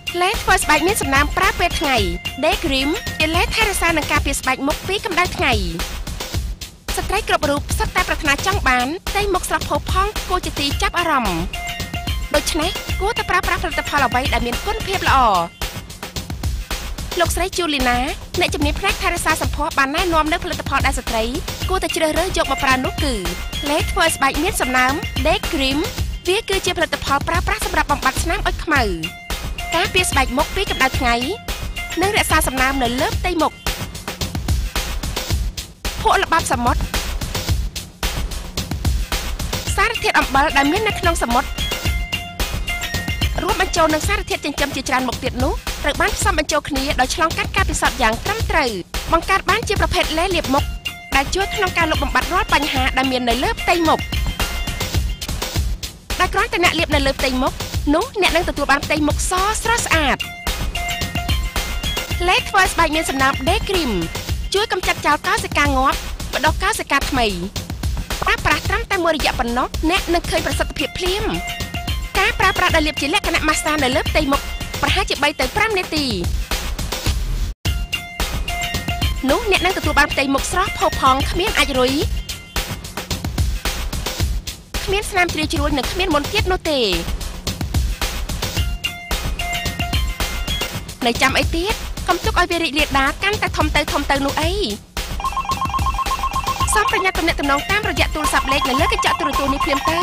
លេធ្វើស្បែកមានសំណើមប្រើពេលថ្ងៃ Day Cream ជាលេថែរក្សានឹងការពារស្បែកមុខពីកម្ដៅថ្ងៃស្ត្រីគ្រប់រូបសុទ្ធតែប្រាថ្នាចង់បានផ្ទៃមុខស្រស់ផូរផង់គួរជាទីចាប់អារម្មណ៍ដូច្នេះគួរតែប្រើប្រាស់ផលិតផលអ្វីដែលមានគុណភាពល្អលោកស្រី Julina អ្នកជំនាញផ្នែកថែរក្សាសម្ផស្សបានណែនាំនូវផលិតផលដែលស្ត្រីគួរតែជ្រើសរើសយកមកប្រើនោះគឺលេធ្វើស្បែកមានសំណើម Day Cream វាគឺជាផលិតផលប្រើប្រាស់សម្រាប់បំបាត់ស្នាមអុចខ្មៅការពារស្បែកមុខពីកម្ដៅថ្ងៃនិងរក្សាសំណើមនៅលើផ្ទៃមុខភក់ល្បាប់សមុទ្រសារធាតុអំបិលដែលមាននៅក្នុងសមុទ្ររួមបញ្ចូលនឹងសារធាតុចិញ្ចឹមជាច្រើនមុខទៀតនោះត្រូវបានផ្សំបញ្ចូលគ្នាដោយឆ្លងកាត់ការពិសោធន៍យ៉ាងត្រឹមត្រូវបង្កើតបានជាប្រភេទលេលាបមុខដែលជួយក្នុងការលុបបំបាត់រាល់បញ្ហាដែលមាននៅលើផ្ទៃមុខដែលគ្រាន់តែអ្នកលាបនៅលើផ្ទៃមុខនោះអ្នកនឹងទទួលបានផ្ទៃមុខសស្រស់ស្អាតលេធ្វើស្បែកមានសំណើម Day Cream ជួយកម្ចាត់ចោលកោសិកាងាប់បដិកោសិកាថ្មីប្រើប្រាស់ត្រឹមតែមួយរយៈប៉ុណ្ណោះអ្នកនឹងឃើញប្រសិទ្ធភាពភ្លាមការប្រើប្រាស់ដែលលាបជាលក្ខណៈម៉ាស្សានៅលើផ្ទៃមុខប្រហែលជា3ទៅ5នាទីនោះអ្នកនឹងទទួលបានផ្ទៃមុខស្រស់ផូរផង់គ្មានអាចរុយគ្មានស្នាមជ្រីជ្រួញនិងគ្មានមុនទៀតនោះទេនៅចាំអីទៀតកុំទុកឲ្យវារីករាលដាលកាន់តែធំទៅនោះអីសូមប្រញាប់ទំនាក់ទំនងតាមរយៈទូរស័ព្ទលេខនៅលើកញ្ចក់ទូរទស្សន៍នេះភ្លាមទៅ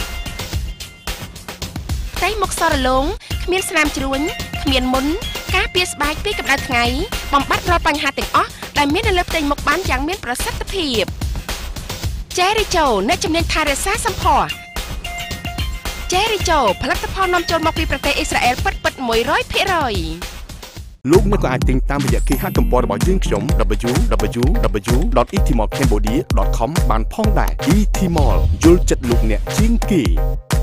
ផ្ទៃមុខសរលោងគ្មានស្នាមជ្រួញគ្មានមុនការពារស្បែកពីកម្ដៅថ្ងៃបំបត្តិរាល់បញ្ហាទាំងអស់ដែលមាននៅលើផ្ទៃមុខបានយ៉ាងមានប្រសិទ្ធភាព Jericho អ្នកជំនាញថែរក្សាសម្ផស្ស Jericho ផលិតផលនាំចូលមកពីប្រទេសអ៊ីស្រាអែលពិតៗ 100% លោកអ្នកក៏អាចទិញតាមរយៈគេហទំព័ររបស់យើងខ្ញុំ www.etimallcambodia.com បានផងដែរ Etimall យល់ចិត្តលោកអ្នកជាងគេ